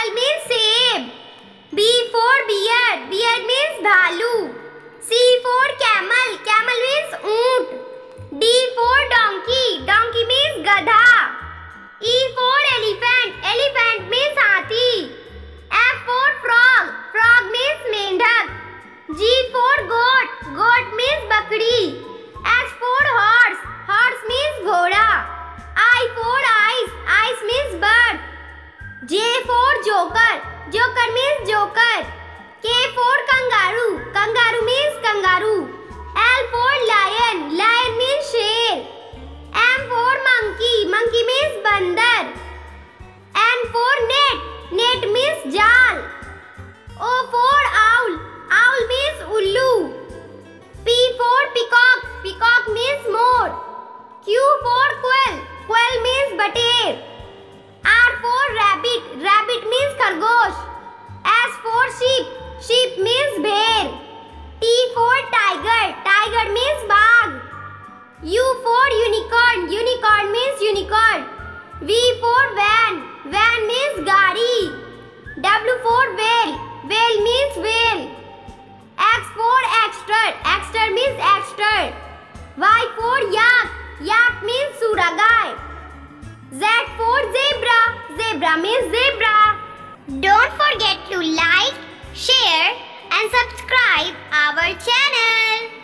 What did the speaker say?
apple means सेब. B for bear. Bear means भालू. C for camel. Camel means ऊंट. D for donkey. Donkey means गधा. E for elephant. Elephant means हाथी. F for frog. Frog means मेंढक. G for goat. Goat means बकरी. H for horse. Horse means घोड़ा. I for ice. Ice means bird. J for joker. Joker means joker. K for kangaroo. Kangaroo means kangaroo. L for lion. Lion means शेर. M for monkey. Monkey means बंदर. N for net. Net means जाल. O for owl. Owl means उल्लू. P for peacock. Peacock means more. Q for quail. Quail means बटेर. R for rabbit. Rabbit means खरगोश. S for sheep. Sheep means भेड़. T for tiger. Tiger means बाघ. U for unicorn. Unicorn means unicorn. V for van. Van means गाड़ी. W for whale. Whale means whale. X for extra. Extra means extra. Y for yak. Yak means सूरागाय. Z for zebra. Zebra means zebra. Don't forget to like, share and subscribe our channel.